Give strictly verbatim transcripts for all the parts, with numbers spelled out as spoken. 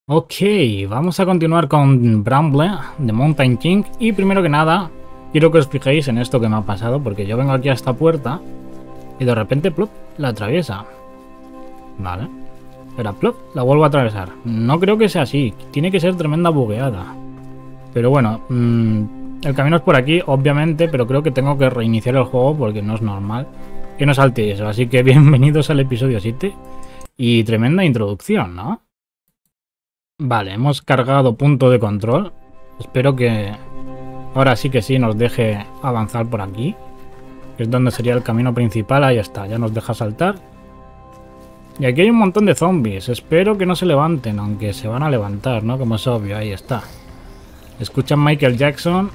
Ok, vamos a continuar con Bramble, de Mountain King. Y primero que nada, quiero que os fijéis en esto que me ha pasado, porque yo vengo aquí a esta puerta y de repente, plop, la atraviesa. Vale. Espera, plop, la vuelvo a atravesar. No creo que sea así, tiene que ser tremenda bugueada. Pero bueno, mmm, el camino es por aquí, obviamente, pero creo que tengo que reiniciar el juego porque no es normal que no salte eso. Así que bienvenidos al episodio siete y tremenda introducción, ¿no? Vale, hemos cargado punto de control. Espero que ahora sí que sí nos deje avanzar por aquí, que es donde sería el camino principal. Ahí está, ya nos deja saltar. Y aquí hay un montón de zombies. Espero que no se levanten, aunque se van a levantar, ¿no? Como es obvio, ahí está. Escuchan Michael Jackson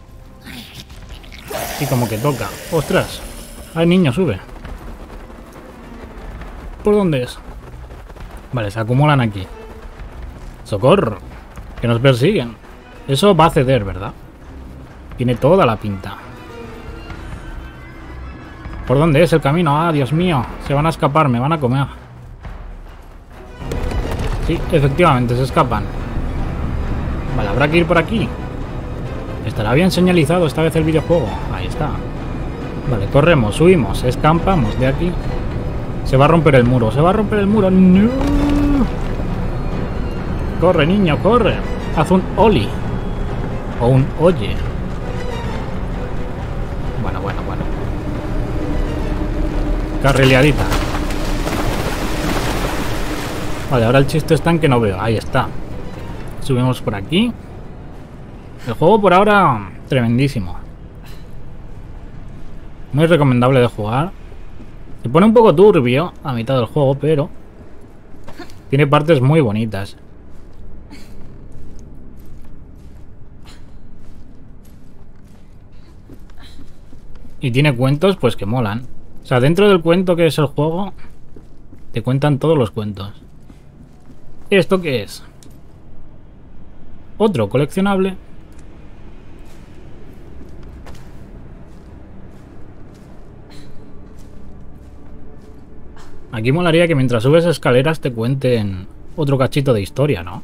y como que toca. ¡Ostras! ¡Ay, niño, sube! ¿Por dónde es? Vale, se acumulan aquí. ¡Socorro! Que nos persiguen. Eso va a ceder, ¿verdad? Tiene toda la pinta. ¿Por dónde es el camino? ¡Ah, Dios mío! Se van a escapar, me van a comer. Sí, efectivamente, se escapan. Vale, habrá que ir por aquí. Estará bien señalizado esta vez el videojuego. Ahí está. Vale, corremos, huimos, escampamos de aquí. Se va a romper el muro, se va a romper el muro. ¡No! Corre, niño, corre. Haz un oli. O un oye. Bueno, bueno, bueno. Carrileadita. Vale, ahora el chiste está en que no veo. Ahí está. Subimos por aquí. El juego por ahora tremendísimo. Muy recomendable de jugar. Se pone un poco turbio a mitad del juego, pero tiene partes muy bonitas. Y tiene cuentos pues que molan. O sea, dentro del cuento que es el juego, te cuentan todos los cuentos. ¿Esto qué es? Otro coleccionable. Aquí molaría que mientras subes escaleras te cuenten otro cachito de historia, ¿no?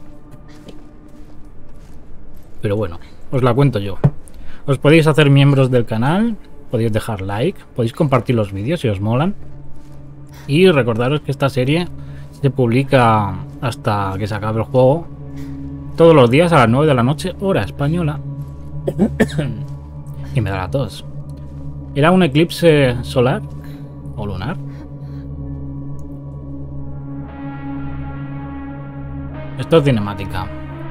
Pero bueno, os la cuento yo. Os podéis hacer miembros del canal, podéis dejar like, podéis compartir los vídeos si os molan. Y recordaros que esta serie se publica hasta que se acabe el juego todos los días a las nueve de la noche, hora española. Y me da la tos. ¿Era un eclipse solar o lunar? Esto es cinemática.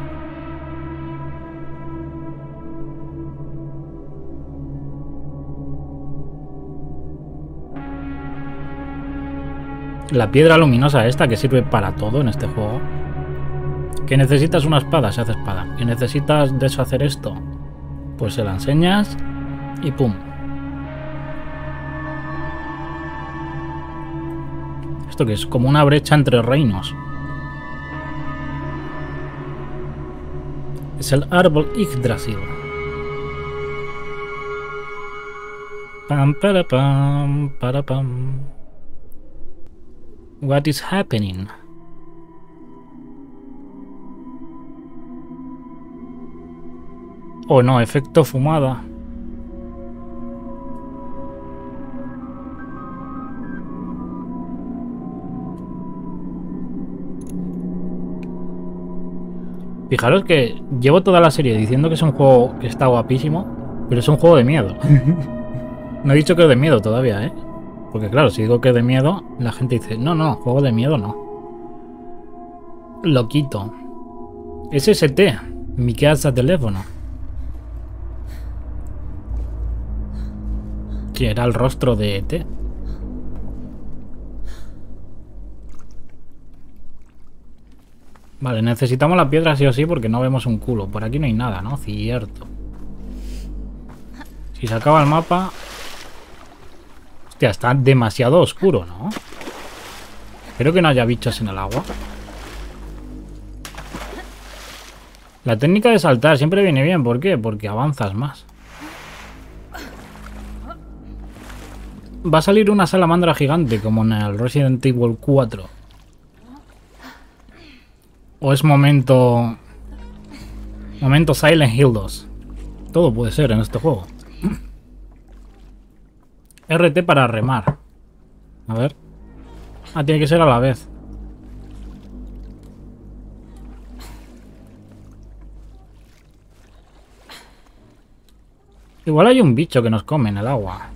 La piedra luminosa esta que sirve para todo en este juego. Que necesitas una espada, se hace espada. Que necesitas deshacer esto, pues se la enseñas y pum. Esto que es como una brecha entre reinos. Es el árbol Yggdrasil. Pam para pam para pam. What is happening? Oh no, efecto fumada. Fijaros que llevo toda la serie diciendo que es un juego que está guapísimo, pero es un juego de miedo. No he dicho que es de miedo todavía, ¿eh? Porque claro, si digo que es de miedo, la gente dice, no, no, juego de miedo no. Lo quito. Es S T, mi casa teléfono. Que era el rostro de E T. Vale, necesitamos la piedra sí o sí porque no vemos un culo. Por aquí no hay nada, ¿no? Cierto. Si se acaba el mapa... Hostia, está demasiado oscuro, ¿no? Espero que no haya bichos en el agua. La técnica de saltar siempre viene bien. ¿Por qué? Porque avanzas más. Va a salir una salamandra gigante como en el Resident Evil cuatro. ¿O es momento... Momento Silent Hill dos? Todo puede ser en este juego. R T para remar. A ver. Ah, tiene que ser a la vez. Igual hay un bicho que nos come en el agua.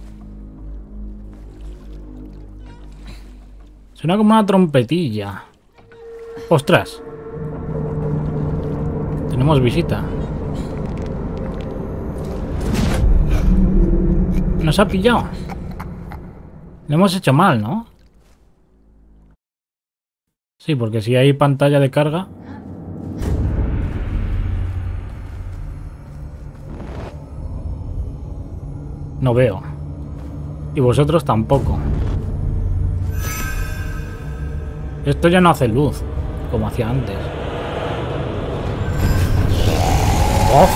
Suena como una trompetilla. ¡Ostras! Tenemos visita. Nos ha pillado. Le hemos hecho mal, ¿no? Sí, porque si hay pantalla de carga... No veo. Y vosotros tampoco. Esto ya no hace luz, como hacía antes. ¡Oh!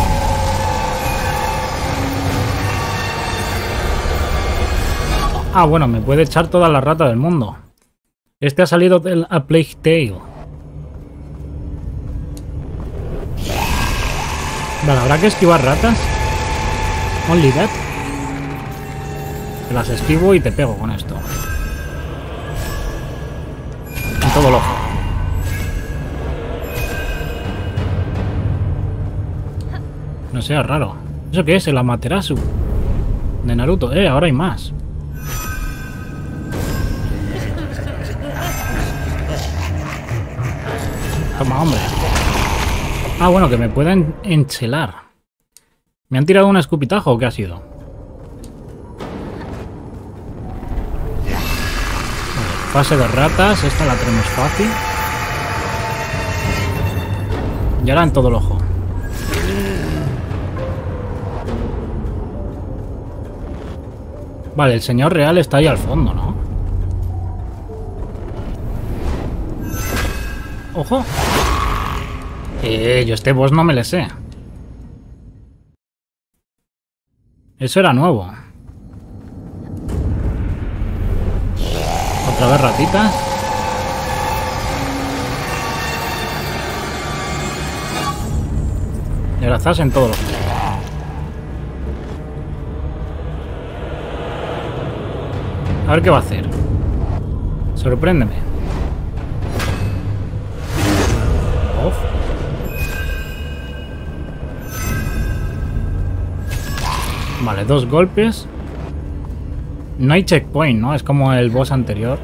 Ah, bueno, me puede echar toda la rata del mundo. Este ha salido del A Plague Tale. Vale, ¿habrá que esquivar ratas? Only that. Te las esquivo y te pego con esto. En todo el ojo. No sea raro. ¿Eso qué es? El Amaterasu de Naruto. Eh, ahora hay más. Toma, hombre. Ah, bueno, que me pueden enchelar. ¿Me han tirado un escupitajo o qué ha sido? Vale, fase de ratas. Esta la tenemos fácil. Y ahora en todo el ojo. Vale, el señor real está ahí al fondo, ¿no? ¡Ojo! Eh, yo este boss no me le sé. Eso era nuevo. Otra vez ratitas. Y ahora estás en todo lo que... A ver qué va a hacer. Sorpréndeme. Off. Vale, dos golpes. No hay checkpoint, ¿no? Es como el boss anterior.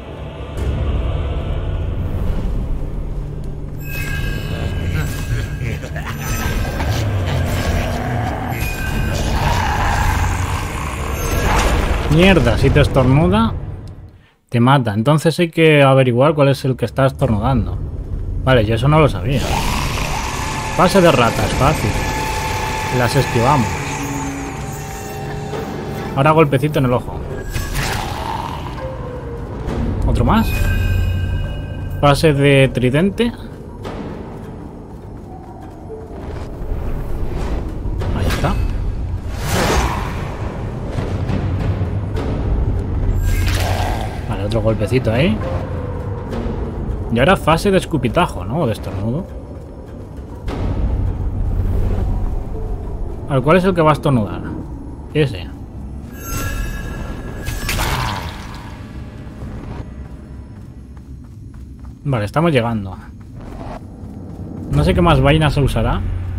Mierda, si te estornuda, te mata. Entonces hay que averiguar cuál es el que está estornudando. Vale, yo eso no lo sabía. Pase de ratas, fácil. Las esquivamos. Ahora golpecito en el ojo. Otro más. Pase de tridente. Ahí está. Vale, otro golpecito ahí. Y ahora fase de escupitajo, ¿no? O de estornudo. A ver, ¿cuál es el que va a estornudar? Ese. Vale, estamos llegando. No sé qué más vaina se usará.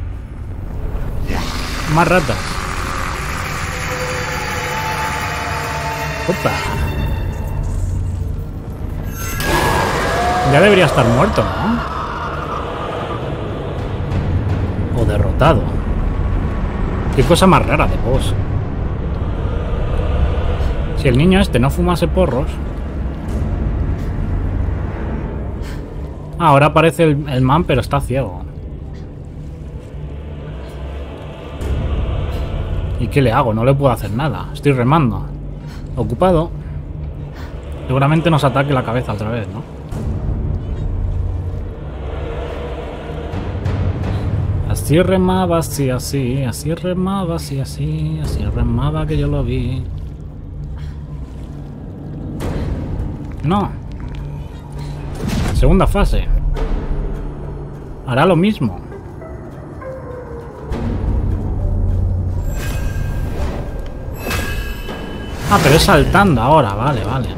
Más ratas. Opa. Ya debería estar muerto, ¿no? O derrotado. Qué cosa más rara de boss. Si el niño este no fumase porros... Ah, ahora aparece el, el man, pero está ciego. ¿Y qué le hago? No le puedo hacer nada. Estoy remando. Ocupado. Seguramente nos ataque la cabeza otra vez, ¿no? Así remaba, así, así. Así remaba, así, así. Así remaba que yo lo vi. No. Segunda fase. Hará lo mismo. Ah, pero es saltando ahora. Vale, vale.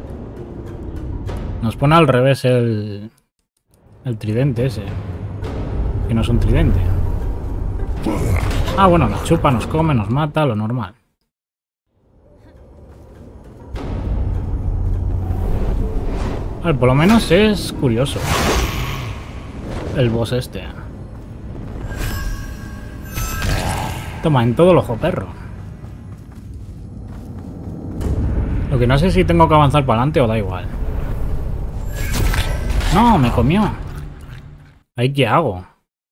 Nos pone al revés el... El tridente ese. Que no es un tridente. Ah, bueno, nos chupa, nos come, nos mata, lo normal. A ver, por lo menos es curioso. El boss este. Toma, en todo el ojo, perro. Lo que no sé si tengo que avanzar para adelante o da igual. No, me comió. ¿Ahí qué hago?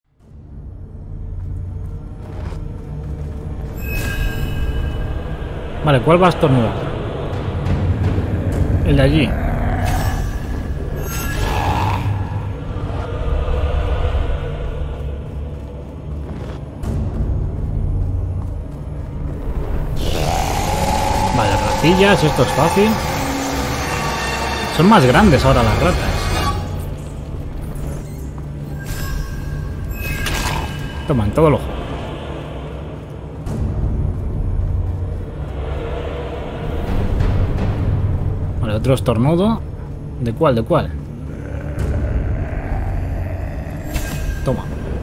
Vale, ¿cuál va a estornudar? El de allí. Vale, ratillas, esto es fácil. Son más grandes ahora las ratas. Toma, en todo el ojo. Vale, otro estornudo. ¿De cuál? ¿De cuál? Toma.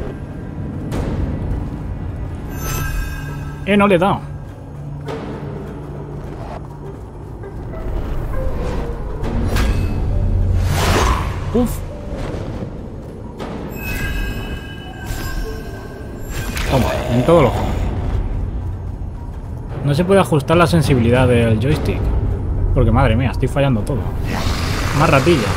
Eh, no le he dado. Uf. Toma, en todo el ojo. No se puede ajustar la sensibilidad del joystick. Porque madre mía, estoy fallando todo. Más ratillas.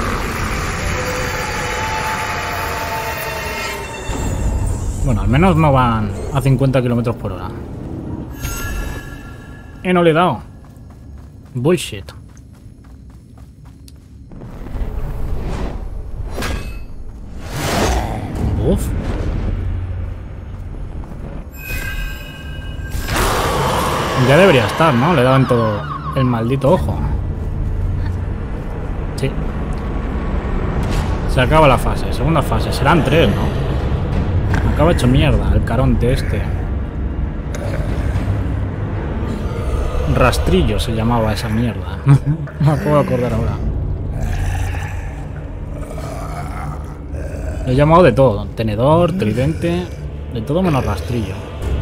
Bueno, al menos no van a cincuenta kilómetros por hora. Eh, no le he dado. Bullshit. Uf. Ya debería estar, ¿no? Le he dado en todo el maldito ojo. Sí. Se acaba la fase. Segunda fase. Serán tres, ¿no? Me acaba hecho mierda el caronte este. Rastrillo se llamaba esa mierda. Me acabo de acordar ahora. Lo he llamado de todo. Tenedor, tridente... De todo menos rastrillo.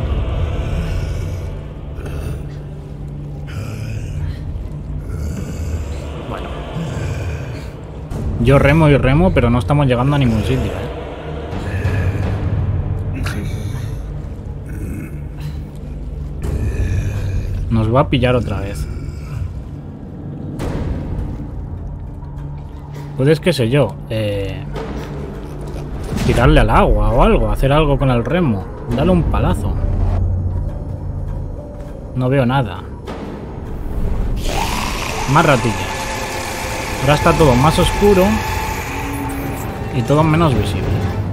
Bueno. Yo remo y remo, pero no estamos llegando a ningún sitio, ¿eh? Nos va a pillar otra vez. Puedes, qué sé yo, eh... tirarle al agua o algo, hacer algo con el remo. Dale un palazo. No veo nada. Más ratillas. Ahora está todo más oscuro y todo menos visible.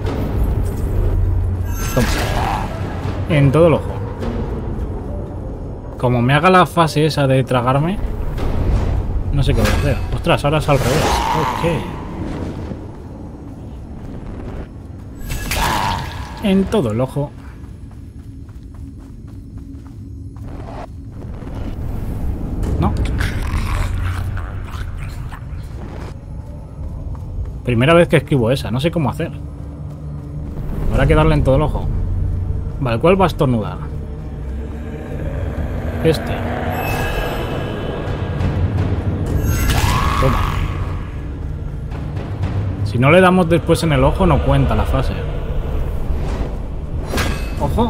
Toma. En todo el ojo. Como me haga la fase esa de tragarme, no sé qué voy a hacer. Ostras, ahora es al revés. Ok. En todo el ojo. No. Primera vez que esquivo esa, no sé cómo hacer. Habrá que darle en todo el ojo. Vale, ¿cuál va a estornudar? Este. Toma. Si no le damos después en el ojo, no cuenta la fase. Ojo.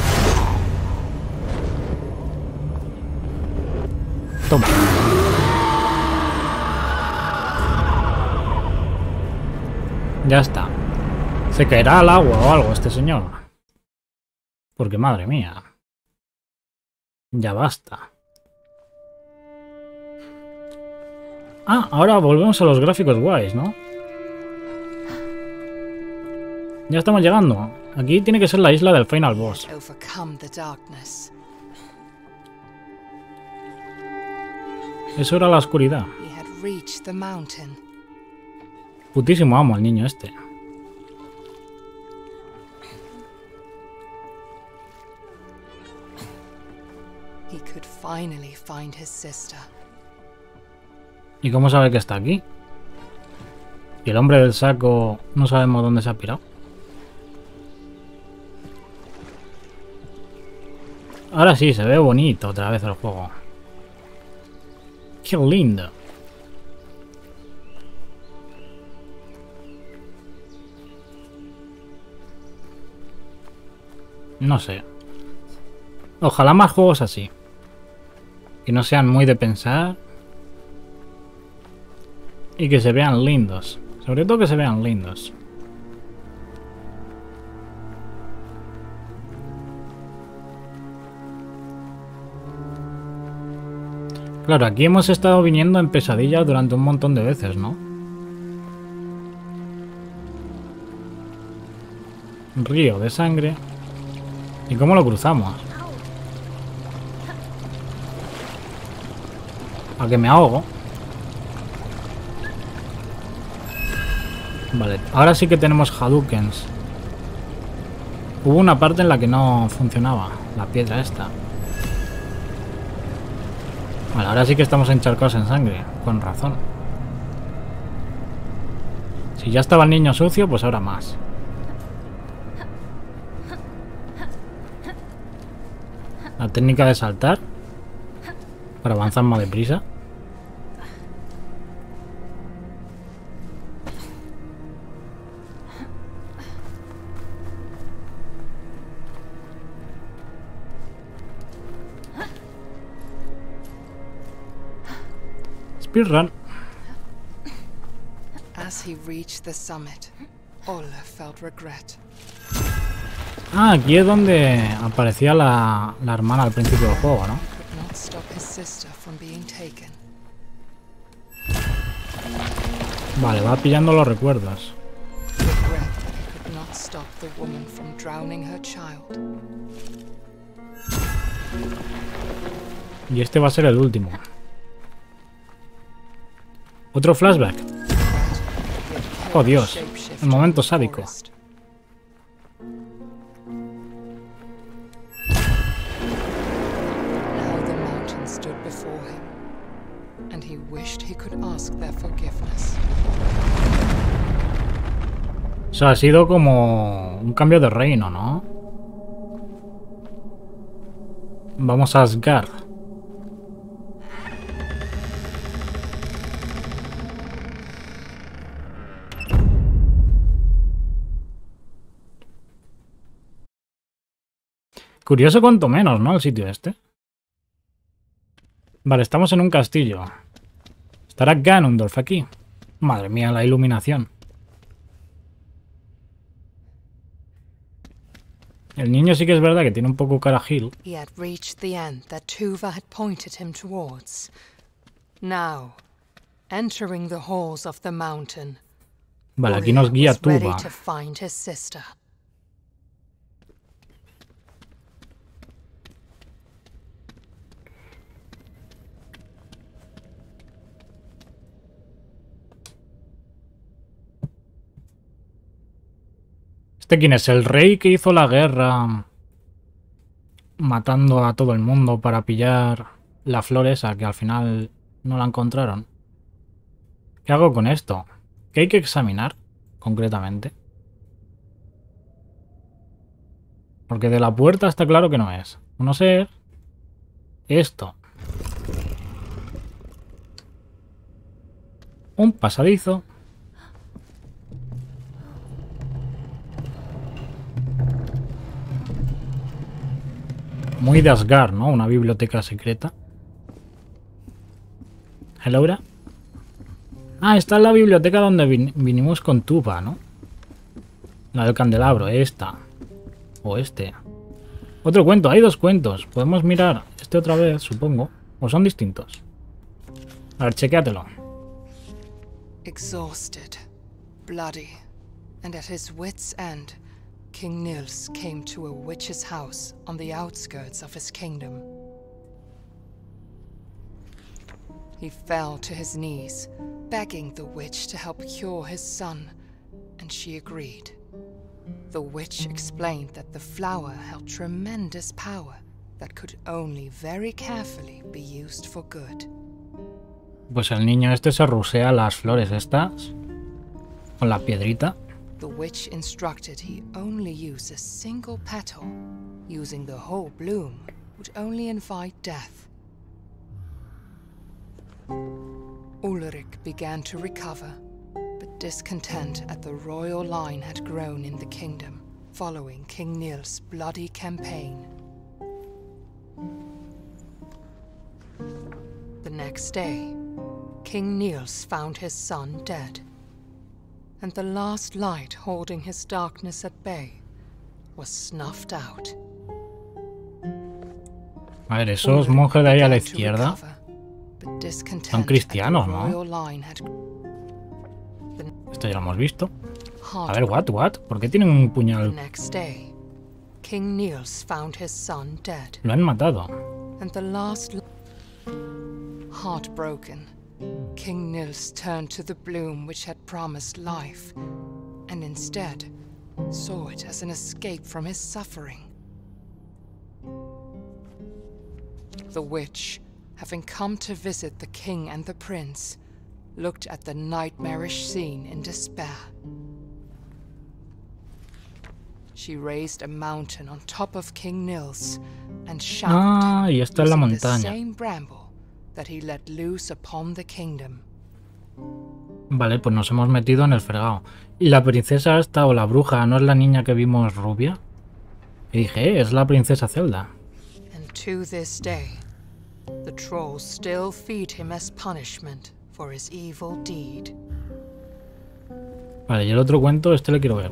Toma. Ya está. Se caerá al agua o algo este señor. Porque madre mía. Ya basta. Ah, ahora volvemos a los gráficos guays, ¿no? Ya estamos llegando. Aquí tiene que ser la isla del final boss. Eso era la oscuridad. Putísimo amo el niño este. could finally find his sister. ¿Y cómo sabe que está aquí? Y el hombre del saco no sabemos dónde se ha pirado. Ahora sí, se ve bonito otra vez el juego. ¡Qué lindo! No sé. Ojalá más juegos así. Que no sean muy de pensar. Y que se vean lindos. Sobre todo que se vean lindos. Claro, aquí hemos estado viniendo en pesadillas durante un montón de veces, ¿no? Un río de sangre. ¿Y cómo lo cruzamos? ¿A que me ahogo? Vale, ahora sí que tenemos Hadoukens. Hubo una parte en la que no funcionaba la piedra esta. Vale, ahora sí que estamos encharcados en sangre. Con razón. Si ya estaba el niño sucio, pues ahora más. La técnica de saltar para avanzar más deprisa. Speedrun. As he reached the summit, Olle felt regret. Ah, aquí es donde aparecía la, la hermana al principio del juego, ¿no? Vale, va pillando los recuerdos. Y este va a ser el último. Otro flashback. Oh Dios, el momento sádico. O sea, ha sido como un cambio de reino, ¿no? Vamos a Asgard. Curioso cuanto menos, ¿no? El sitio este. Vale, estamos en un castillo. ¿Estará Ganondorf aquí? Madre mía, la iluminación. El niño sí que es verdad que tiene un poco cara gil. Vale, aquí nos guía Tuva. ¿Este quién es? ¿El rey que hizo la guerra matando a todo el mundo para pillar la flor esa que al final no la encontraron? ¿Qué hago con esto? ¿Qué hay que examinar concretamente? Porque de la puerta está claro que no es. A no ser esto. Un pasadizo. Muy de Asgard, ¿no? Una biblioteca secreta. Hello. Ah, esta es la biblioteca donde vin vinimos con Tuva, ¿no? La del candelabro, esta. O este. Otro cuento, hay dos cuentos. Podemos mirar este otra vez, supongo. ¿O son distintos? A ver, chequéatelo. Exhausted, bloody, and at his wits' end, King Nils came to a witch's house on the outskirts of his kingdom. He fell to his knees, begging the witch to help cure his son, and she agreed. The witch explained that the flower held tremendous power that could only very carefully be used for good. Pues el niño este se rusea las flores estas con la piedrita. The witch instructed he only use a single petal. Using the whole bloom would only invite death. Ulrich began to recover, but discontent at the royal line had grown in the kingdom, following King Niels' bloody campaign. The next day, King Niels found his son dead, and the last light holding his darkness at bay was snuffed out. A ver, esos monjes de ahí a la izquierda son cristianos, ¿no? Esto ya lo hemos visto. A ver, what, what? ¿Por qué tienen un puñal? King Niels found his son dead. Lo han matado. And the last heartbroken, King Niels turned to the bloom which had promised life, and instead saw it as an escape from his suffering. The witch, having come to visit the king and the prince, looked at the nightmarish scene in despair. She raised a mountain on top of King Niels and shouted, ah, y esta es la using the montaña. same bramble that he let loose upon the kingdom. Vale, pues nos hemos metido en el fregado. ¿Y la princesa esta o la bruja no es la niña que vimos rubia? Y dije, eh, es la princesa Zelda. And to this day, the trolls still feed him as punishment for his evil deed. Vale, y el otro cuento, este le quiero ver.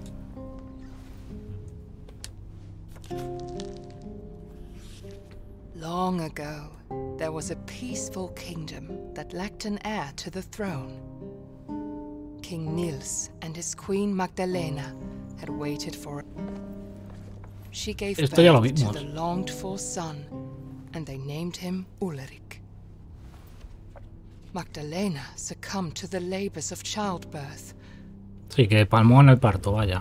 Long ago, there was a peaceful kingdom that lacked an heir to the throne. King Niels and his queen Magdalena had waited for it. She gave Esto ya lo birth to vimos. the longed-for son, and they named him Ulrich. Magdalena succumbed to the labors of childbirth. Sí, que palmó en el parto, vaya.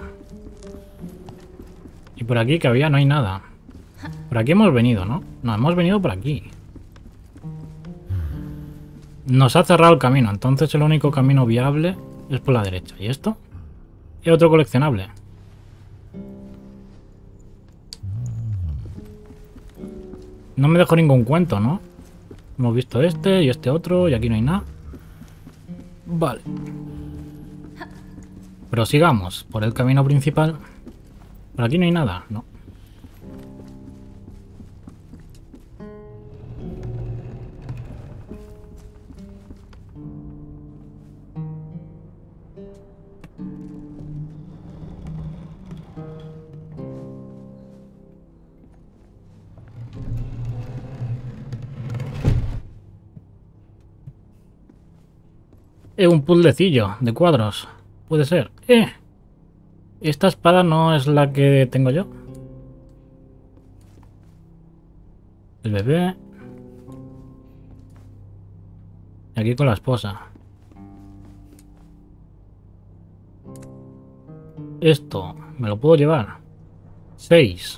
Y por aquí que había no hay nada. Por aquí hemos venido, ¿no? No, hemos venido por aquí. Nos ha cerrado el camino, entonces el único camino viable es por la derecha. ¿Y esto? Y otro coleccionable. No me dejo ningún cuento, ¿no? Hemos visto este y este otro y aquí no hay nada. Vale. Pero sigamos por el camino principal. Por aquí no hay nada, ¿no? Eh, un puzzlecillo de cuadros. Puede ser. Eh. Esta espada no es la que tengo yo. El bebé. Y aquí con la esposa. Esto. ¿Me lo puedo llevar? Seis.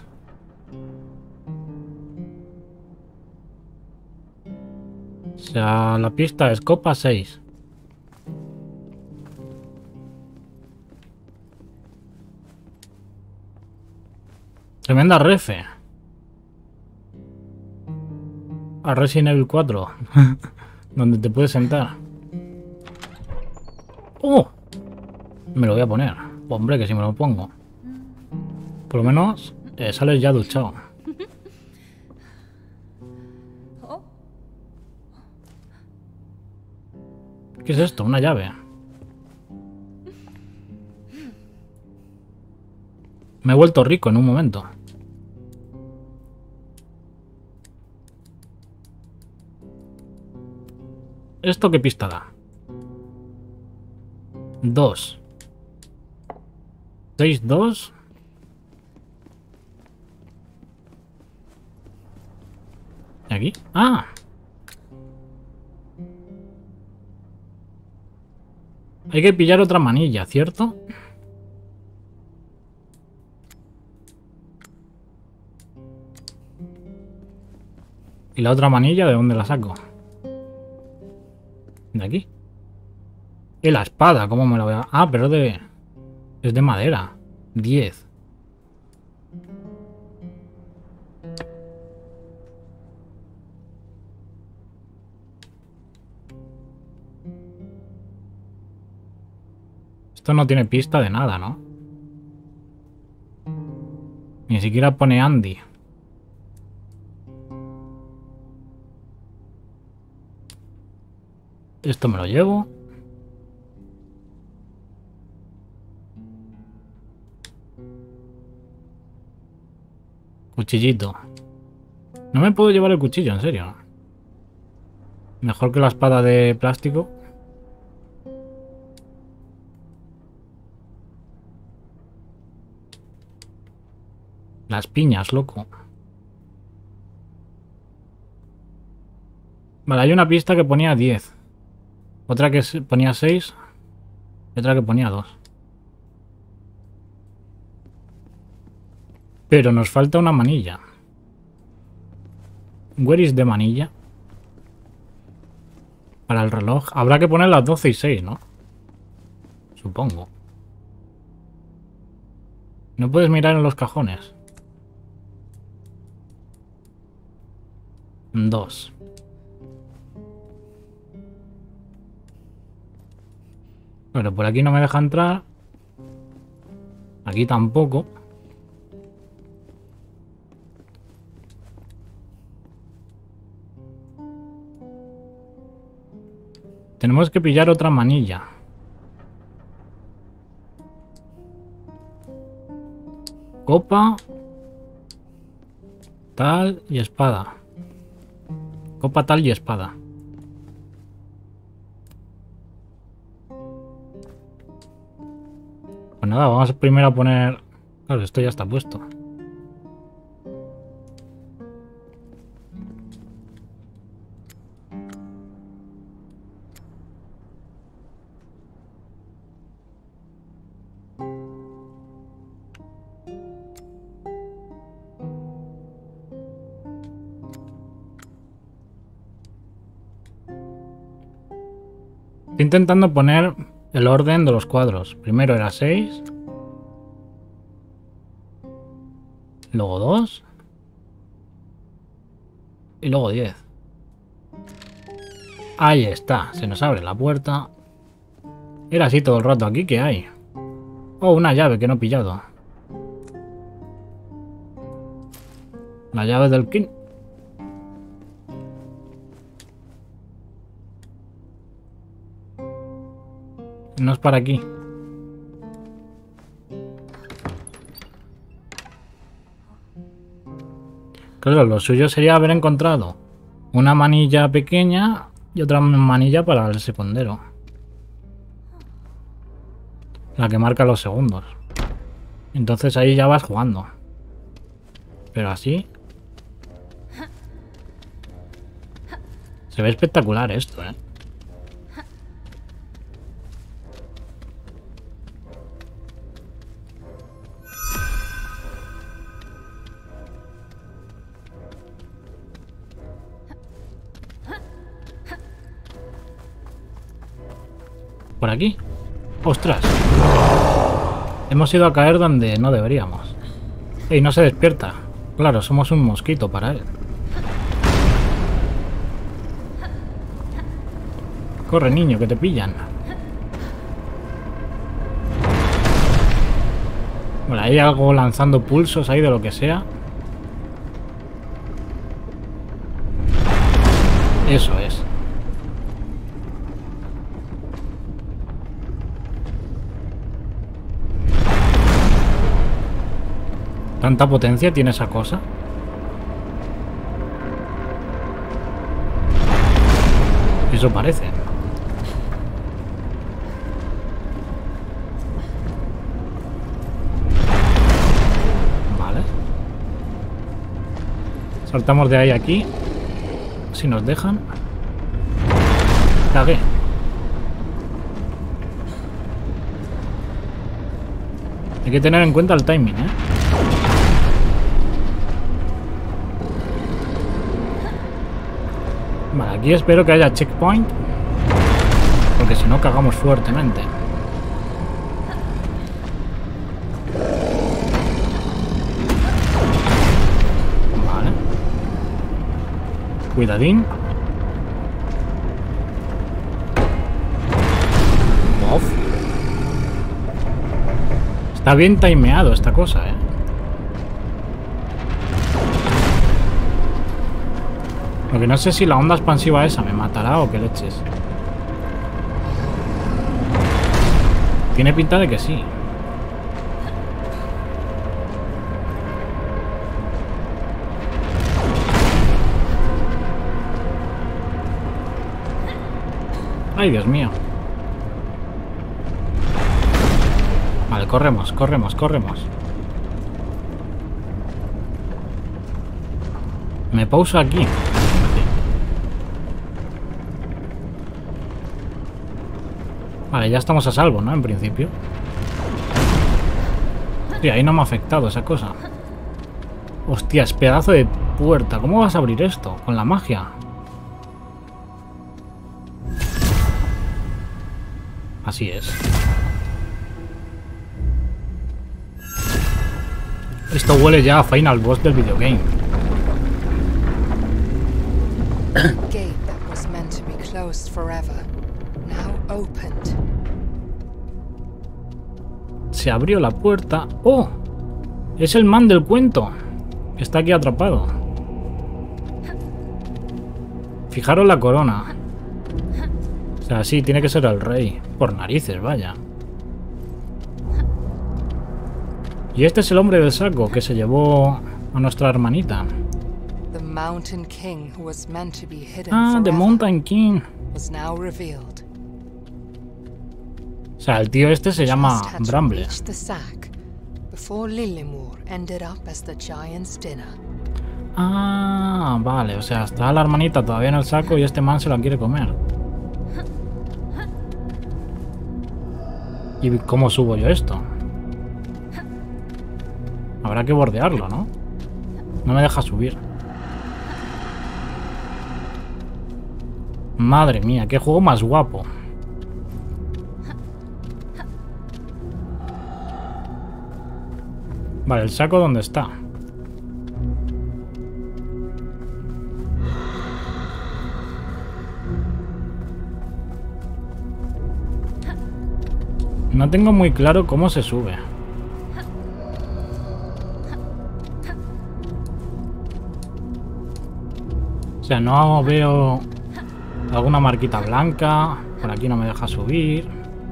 O sea, la pista es copa seis. Tremenda refe. A Resident Evil cuatro. Donde te puedes sentar. ¡Oh! Me lo voy a poner. Hombre, que si me lo pongo. Por lo menos eh, sales ya duchado. ¿Qué es esto? Una llave. Me he vuelto rico en un momento. ¿Esto qué pista da? Dos. Seis, dos. ¿Y aquí? ¡Ah! Hay que pillar otra manilla, ¿cierto? ¿Y la otra manilla de dónde la saco? ¿De aquí? ¿Y la espada? ¿Cómo me la voy a...? Ah, pero de... es de madera. diez. Esto no tiene pista de nada, ¿no? Ni siquiera pone Andy. Esto me lo llevo. Cuchillito. No me puedo llevar el cuchillo, en serio. Mejor que la espada de plástico. Las piñas, loco. Vale, hay una pista que ponía diez. Otra que ponía seis. Y otra que ponía dos. Pero nos falta una manilla. Where is the manilla? Para el reloj. Habrá que poner las doce y seis, ¿no? Supongo. No puedes mirar en los cajones. Dos. Pero por aquí no me deja entrar. Aquí tampoco. Tenemos que pillar otra manilla. Copa. Tal y espada. Copa, tal y espada. Pues nada, vamos primero a poner... Claro, esto ya está puesto. Estoy intentando poner el orden de los cuadros. Primero era seis. Luego dos. Y luego diez. Ahí está. Se nos abre la puerta. Era así todo el rato. ¿Aquí qué hay? Oh, una llave que no he pillado. La llave del king. No es para aquí. Claro, lo suyo sería haber encontrado una manilla pequeña y otra manilla para el secundero. La que marca los segundos. Entonces ahí ya vas jugando. Pero así... Se ve espectacular esto, ¿eh? ¿Por aquí? ¡Ostras! Hemos ido a caer donde no deberíamos. ¡Ey, no se despierta! Claro, somos un mosquito para él. Corre, niño, que te pillan. Bueno, hay algo lanzando pulsos ahí de lo que sea. Eso es. ¿Tanta potencia tiene esa cosa? Eso parece. Vale. Saltamos de ahí a aquí. Si nos dejan. Cagué. Hay que tener en cuenta el timing, ¿eh? Vale, aquí espero que haya checkpoint, porque si no cagamos fuertemente. Vale. Cuidadín. Off. Está bien timeado esta cosa, eh. Lo que no sé si la onda expansiva esa me matará o qué leches. Tiene pinta de que sí. Ay, Dios mío. Vale, corremos, corremos, corremos. Me pauso aquí. Vale, ya estamos a salvo, ¿no? En principio. Sí, ahí no me ha afectado esa cosa. Hostias, pedazo de puerta. ¿Cómo vas a abrir esto? Con la magia. Así es. Esto huele ya a final boss del videogame. Gate that was meant to be closed forever, now opened. Se abrió la puerta. ¡Oh! Es el man del cuento. Que está aquí atrapado. Fijaros la corona. O sea, sí, tiene que ser el rey. Por narices, vaya. Y este es el hombre del saco que se llevó a nuestra hermanita. The Mountain King who was meant to be hidden Ah, The forever Mountain King. was now revealed. O sea, el tío este se llama Just had to Bramble. reach the sack before Lillimore ended up as the giant's dinner. Ah, vale. O sea, está la hermanita todavía en el saco y este man se la quiere comer. ¿Y cómo subo yo esto? Habrá que bordearlo, ¿no? No me deja subir. Madre mía, qué juego más guapo. Vale, el saco ¿dónde está? No tengo muy claro cómo se sube. O sea, no veo alguna marquita blanca. Por aquí no me deja subir.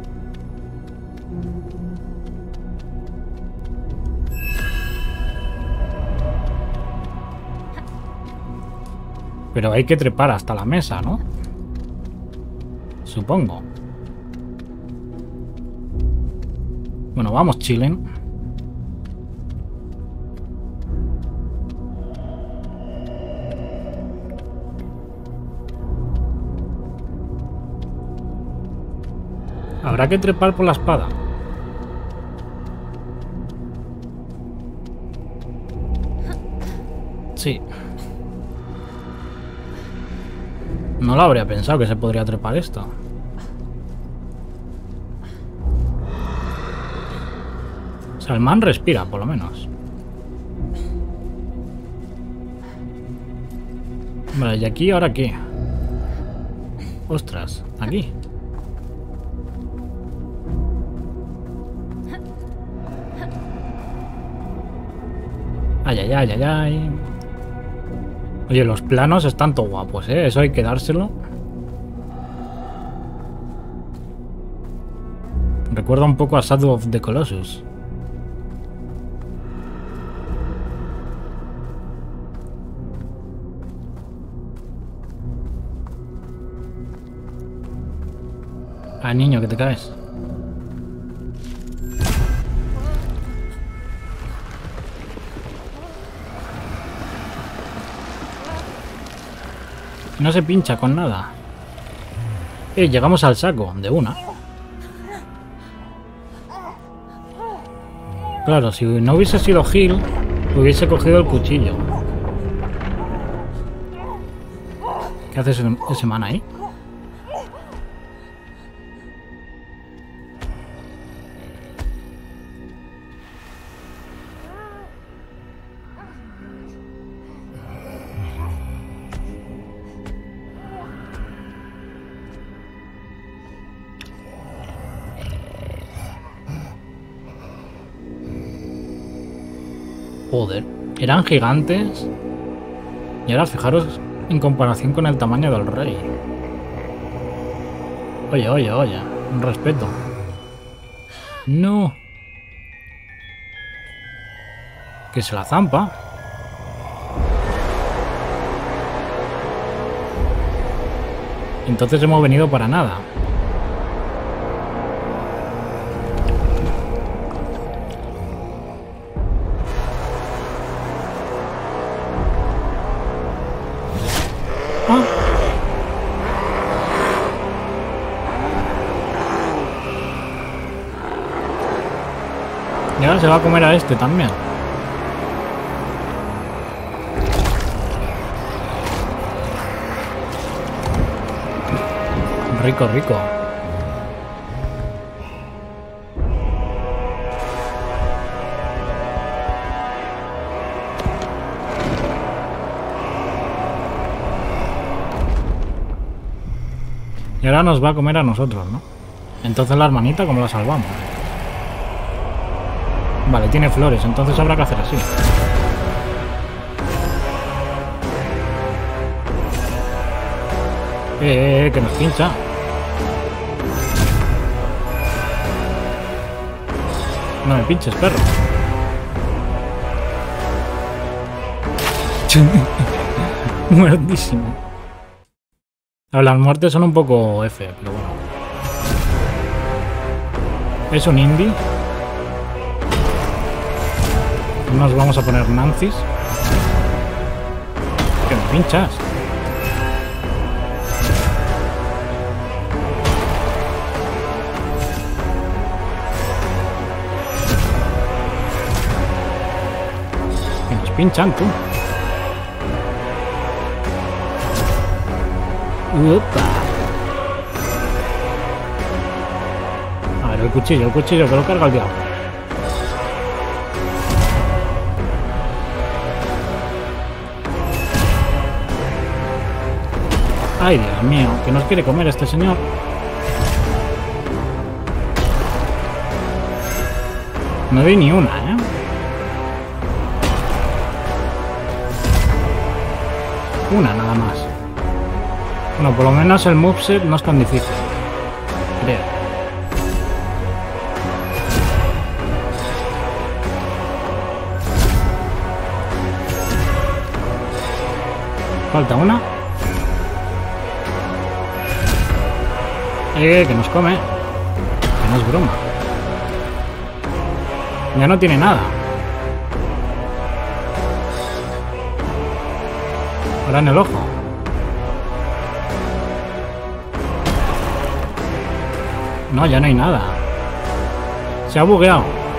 Pero hay que trepar hasta la mesa, ¿no? Supongo. Bueno, vamos, chilen. Habrá que trepar por la espada. Sí. No lo habría pensado que se podría trepar esto. O sea, el man respira, por lo menos. Vale, ¿y aquí ahora qué? Ostras, aquí. Ay, ay, ay, ay, ay. Oye, los planos están todo guapos, ¿eh? Eso hay que dárselo. Recuerda un poco a Shadow of the Colossus. Ah, niño, que te caes. No se pincha con nada. Eh, llegamos al saco, de una. Claro, si no hubiese sido Gil, hubiese cogido el cuchillo. ¿Qué hace ese, ese man ahí? Joder, eran gigantes. Y ahora fijaros en comparación con el tamaño del rey. Oye, oye, oye, un respeto. No. Que se la zampa. Entonces hemos venido para nada. Y ahora se va a comer a este también. Rico, rico. Y ahora nos va a comer a nosotros, ¿no? Entonces la hermanita, ¿cómo la salvamos? Vale, tiene flores, entonces habrá que hacer así. Eh, eh, que nos pincha. No me pinches, perro. Muertísimo. A ver, las muertes son un poco F, pero bueno. Es un indie. Nos vamos a poner Nancy's. Que me pinchas. Que nos pinchan, tú. Upa. A ver, el cuchillo, el cuchillo, que lo carga el diablo. Ay, Dios mío, que nos quiere comer este señor. No doy ni una, ¿eh? Una nada más. Bueno, por lo menos el moveset no es tan difícil. Creo. Falta una. Eh, que nos come. Que no es broma. Ya no tiene nada. Ahora en el ojo. No, ya no hay nada. Se ha bugueado.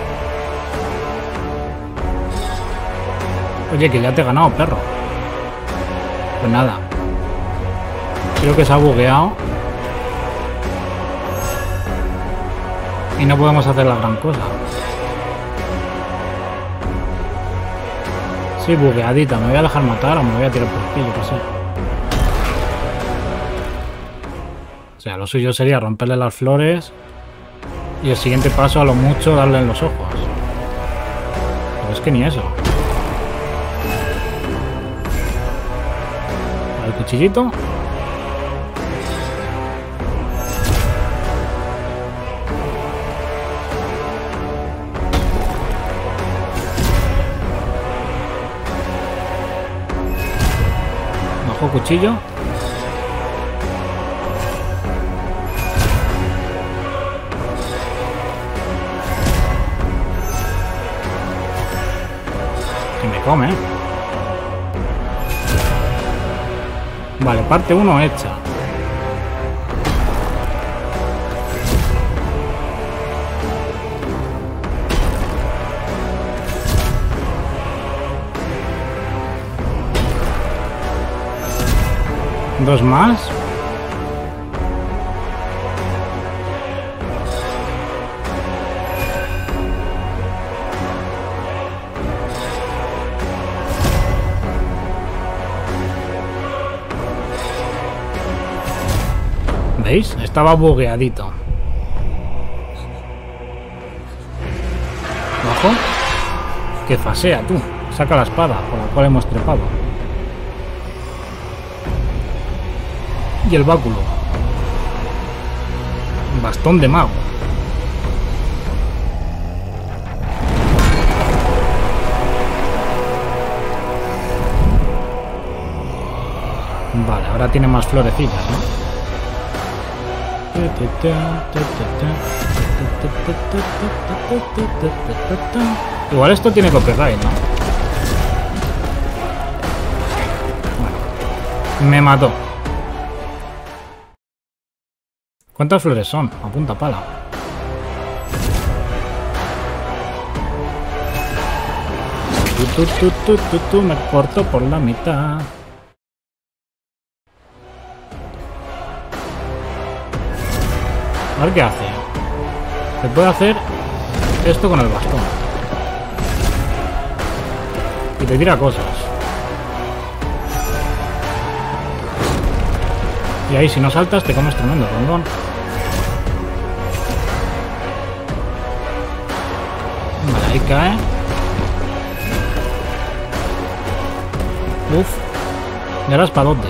Oye, que ya te he ganado, perro. Pues nada. Creo que se ha bugueado. Y no podemos hacer la gran cosa. Sí, bugueadita. ¿Me voy a dejar matar o me voy a tirar por aquí? Yo qué sé. O sea, lo suyo sería romperle las flores. Y el siguiente paso, a lo mucho, darle en los ojos. Pero es que ni eso. El cuchillito. Cuchillo. Que me come. Vale, parte uno hecha. Dos más. ¿Veis? Estaba bugueadito. Bajo. Que fasea, tú. Saca la espada por la cual hemos trepado. Y el báculo. Bastón de mago. Vale, ahora tiene más florecillas, ¿no? Igual esto tiene copyright, ¿no? Bueno, me mató. ¿Cuántas flores son? A punta pala. Tu, tu, tu, tu, tu, me corto por la mitad. A ver qué hace. Se puede hacer esto con el bastón. Y te tira cosas. Y ahí si no saltas te comes tremendo rondón. Vale, ahí cae. Uf. Y ahora espadote.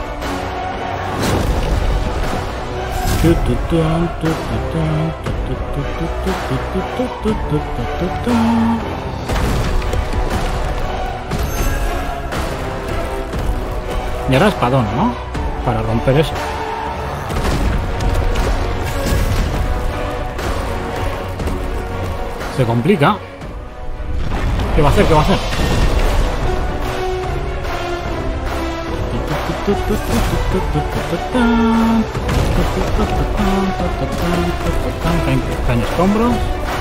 Y ahora espadón, ¿no? Para romper eso. Se complica. ¿Qué va a hacer? ¿Qué va a hacer? Caen escombros.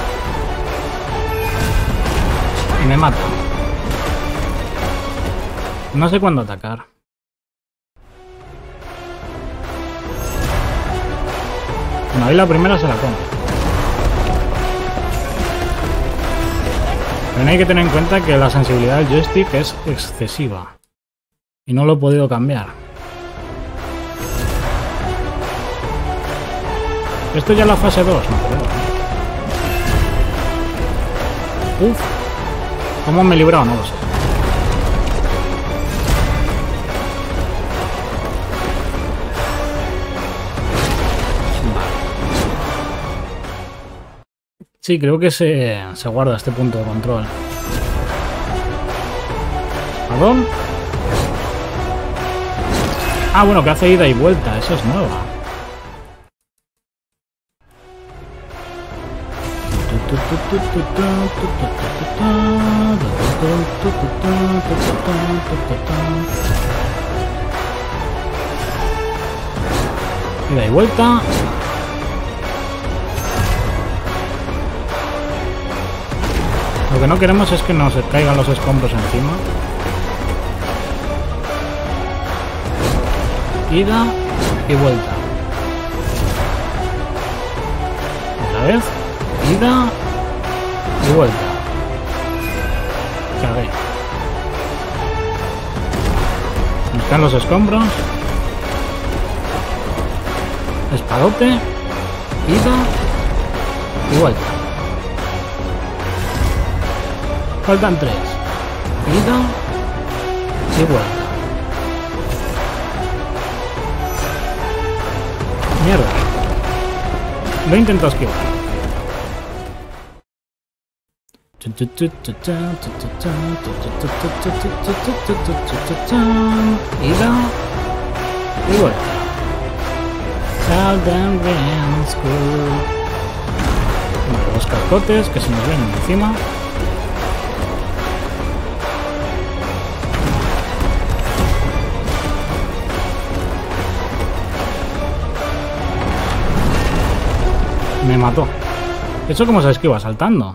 Y me mata. No sé cuándo atacar. Bueno, ahí la primera se la come. Pero hay que tener en cuenta que la sensibilidad del joystick es excesiva. Y no lo he podido cambiar. Esto ya es la fase dos, no creo. Uf. ¿Cómo me he librado? No lo sé. Sí, creo que se, se guarda este punto de control. ¿Perdón? Ah, bueno, que hace ida y vuelta. Eso es nueva. Ida y vuelta. Lo que no queremos es que nos caigan los escombros encima. Ida y vuelta. Otra vez. Ida y vuelta. Cagué. Nos caen los escombros. Espadote. Ida y vuelta. Faltan tres. Ida y vuelta. Mierda. Lo he intentado esquivar. Ida y vuelta. Vale, los cascotes que se nos vienen encima. Me mató. ¿Eso cómo se esquiva? Saltando.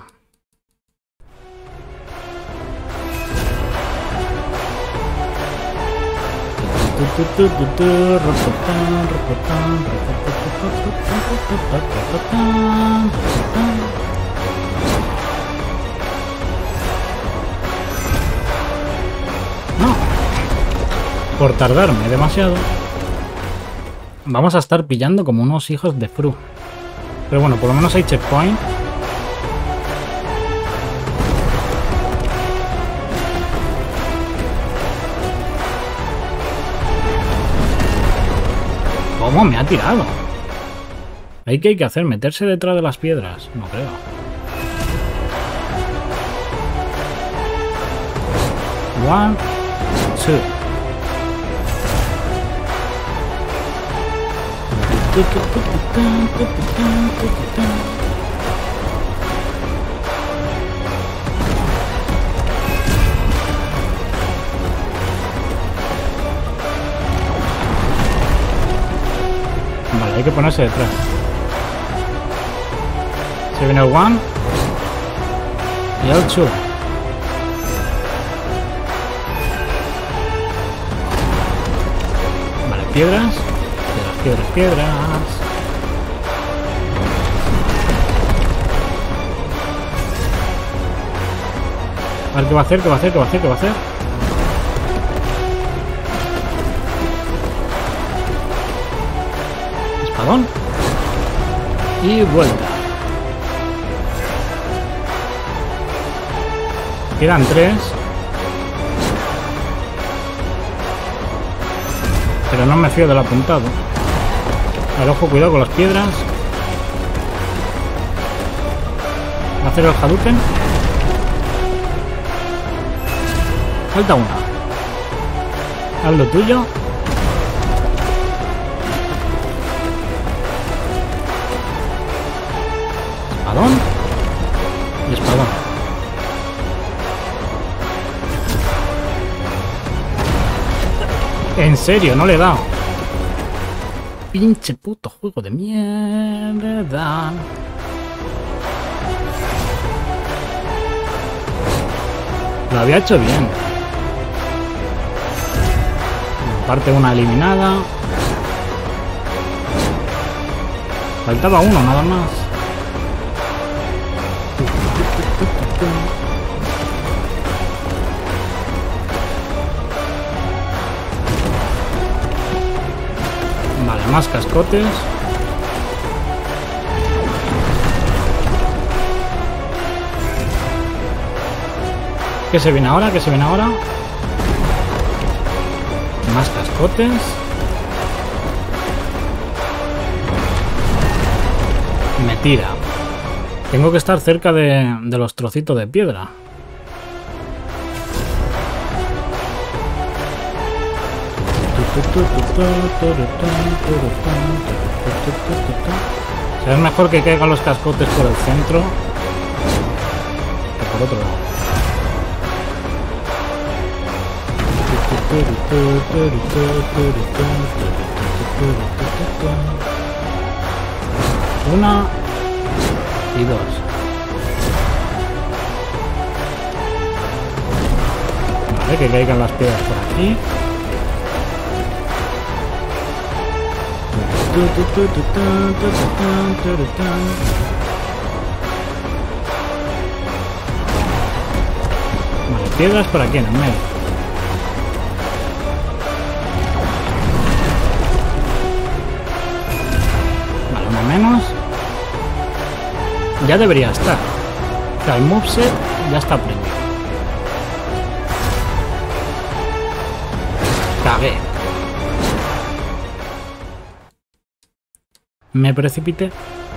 No, por tardarme demasiado. Vamos a estar pillando como unos hijos de fru. Pero bueno, por lo menos hay checkpoint. ¿Cómo me ha tirado? ¿Ahí qué hay que hacer? ¿Meterse detrás de las piedras? No creo. One, two. Vale, hay que ponerse detrás. Se viene el one y el two. Vale, piedras. Piedras, piedras, piedras. A ver qué va a hacer, qué va a hacer, qué va a hacer, qué va a hacer. Espadón. Y vuelta. Quedan tres. Pero no me fío del apuntado. Al ojo, cuidado con las piedras. Va a hacer el Hadouken. Falta una. Haz lo tuyo. Espadón. Y espadón. En serio, no le he dado. Pinche puto juego de mierda. Lo había hecho bien. Parte una eliminada. Faltaba uno, nada más. Vale, más cascotes. ¿Qué se viene ahora? ¿Qué se viene ahora? Más cascotes. Me tira. Tengo que estar cerca de, de los trocitos de piedra. O sea, es mejor que caigan los cascotes por el centro que por otro lado. Una y dos. Vale, que caigan las piedras por aquí. Vale, piedras por aquí en el medio. Menos ya debería estar. O sea, el moveset ya está aprendido. Cagué. Me precipité.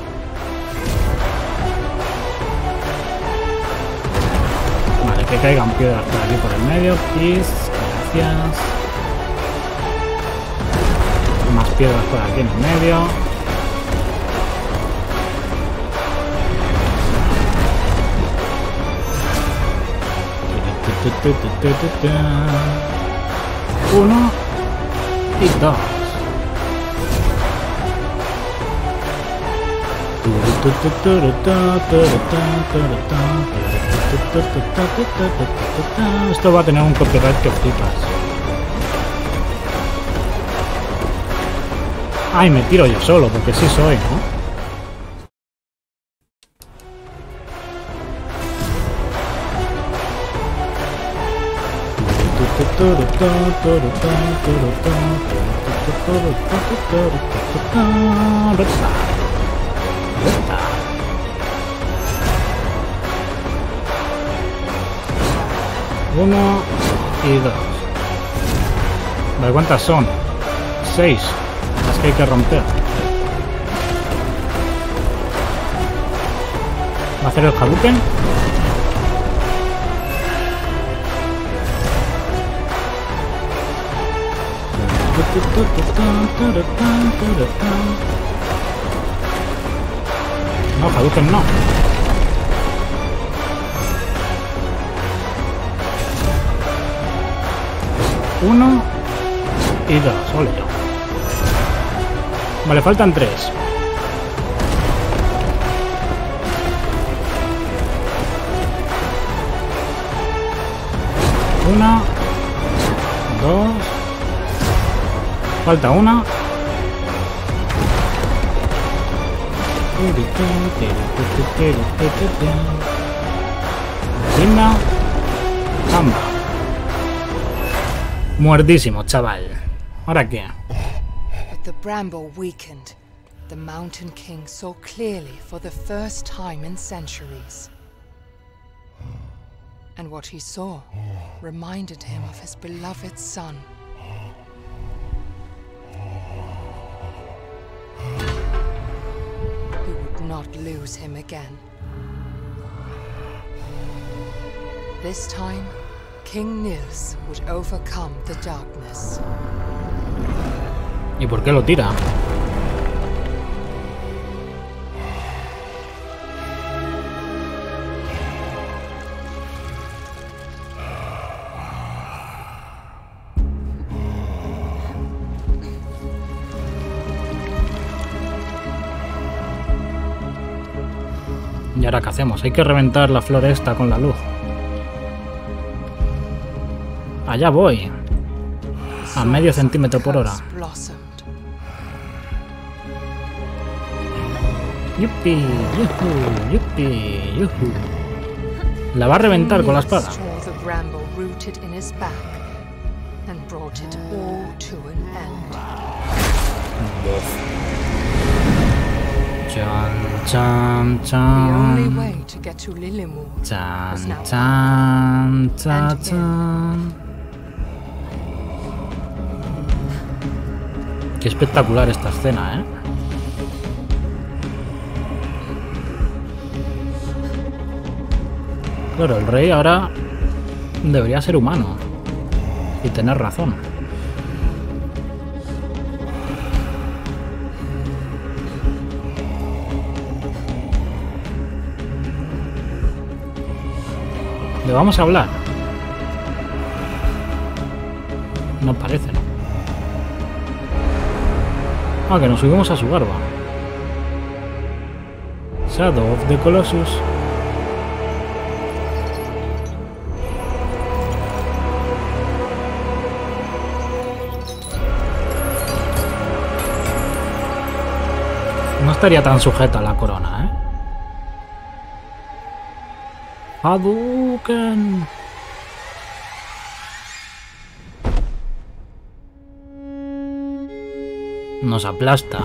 Vale, que caigan piedras por aquí por el medio, please. Gracias. Más piedras por aquí en el medio. Uno y dos. Esto va a tener un copyright que flipas. Ay, me tiro yo solo, porque sí soy, ¿no? Uno y dos. Vale, ¿cuántas son? Seis. Las que hay que romper. ¿Va a hacer el Hadouken? No, Hadouken no. Uno y dos, ole. Vale, faltan tres. Una, dos. Falta una. Linda. Samba. Muertísimo, chaval. ¿Ahora qué? But the bramble weakened. The Mountain King saw clearly for the first time in centuries. And what he saw reminded him of his beloved son. He would not lose him again. This time, King Nils would overcome the darkness. ¿Y por qué lo tira? ¿Y ahora qué hacemos? Hay que reventar la flor esta con la luz. Allá voy. A medio centímetro por hora. Yupi, yuhu, yupi, yuhu. La va a reventar con la espada. Chan, chan, chan. Chan, chan, chan, chan. Qué espectacular esta escena, ¿eh? Claro, el rey ahora debería ser humano y tener razón. ¿Le vamos a hablar? No parece, ¿no? Ah, que nos subimos a su barba. Shadow of the Colossus. No estaría tan sujeta a la corona, ¿eh? Hadouken. Nos aplasta.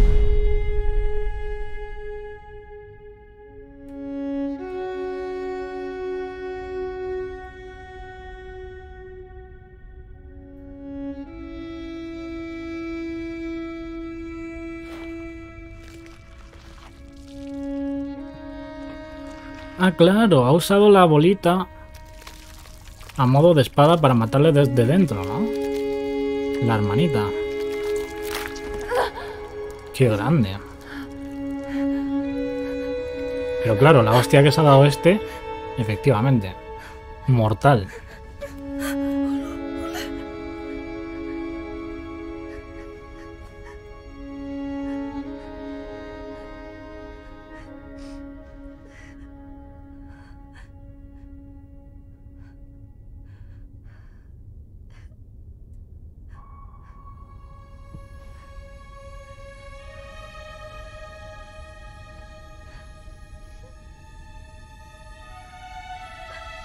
Ah, claro, ha usado la bolita a modo de espada para matarle desde dentro, ¿no? La hermanita. Qué grande. Pero claro, la hostia que se ha dado este, efectivamente, mortal.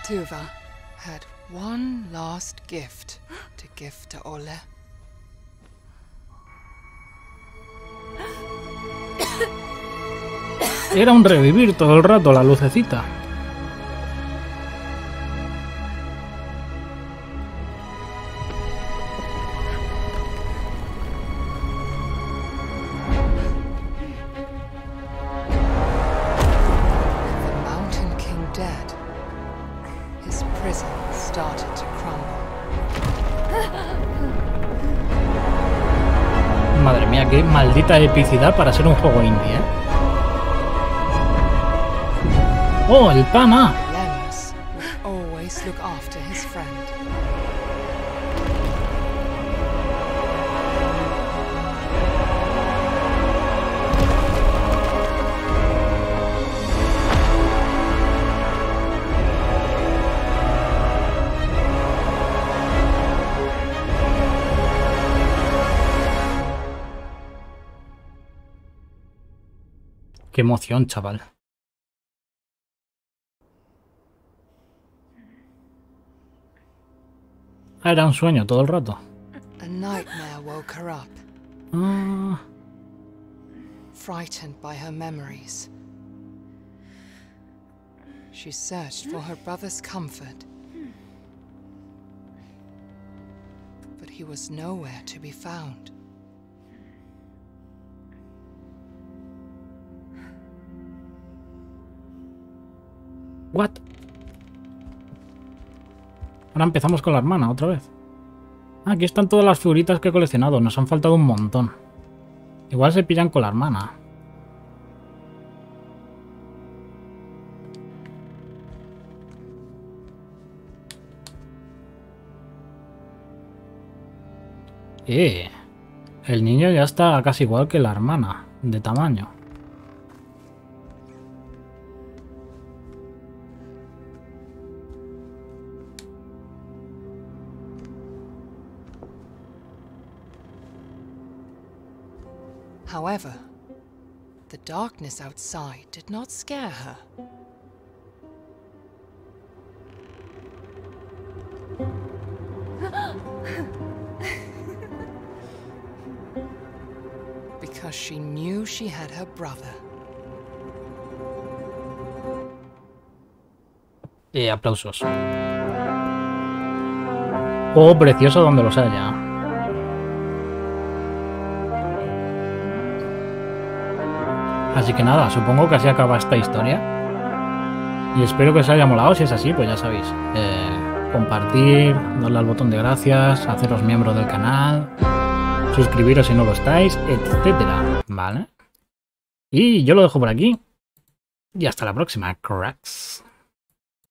Tuva had one last gift to give to Ole. Era un revivir todo el rato la lucecita. Madre mía, qué maldita epicidad para ser un juego indie, ¿eh? ¡Oh, el pana! Lennox would always look after his friend. Qué emoción, chaval. Era un sueño todo el rato. A nightmare woke her up. Uh... Frightened by her memories. She searched for her brother's comfort. But he was nowhere to be found. What? Ahora empezamos con la hermana otra vez. Aquí están todas las figuritas que he coleccionado. Nos han faltado un montón. Igual se pillan con la hermana. Eh, el niño ya está casi igual que la hermana, de tamaño. However, the darkness outside did not scare her. Because she knew she had her brother. Eh, aplausos. Juego precioso donde los haya. Así que nada, supongo que así acaba esta historia. Y espero que os haya molado. Si es así, pues ya sabéis. Eh, compartir, darle al botón de gracias, haceros miembros del canal, suscribiros si no lo estáis, etcétera. ¿Vale? Y yo lo dejo por aquí. Y hasta la próxima, cracks.